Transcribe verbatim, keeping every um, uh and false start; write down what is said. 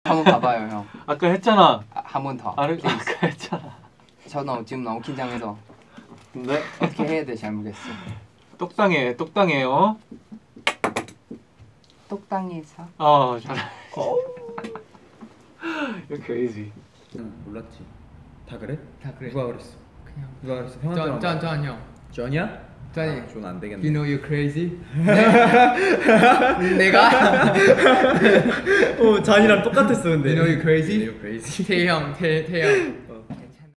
한번 봐봐요 형. 아까 했잖아. 아, 한 번 더. 아르, 아까 했잖아. 저 너무 지금 너무 긴장해서. 네. 어떻게 해야 될지 잘 모르겠어. 똑당해, 똑당해요. 똑당해서. 어, 잘해. You're crazy. 응, 몰랐지. 다 그래? 다 그래. 누가 그랬어? 그냥. 누가 그랬어? 형한테 전, 전, 전 형. 전이야? 전이. 전 안 되겠네. You know you're crazy? 내가? 어, 잔이랑 똑같았어 근데. You know you're crazy? You know you're crazy. 태형, 태, 태형.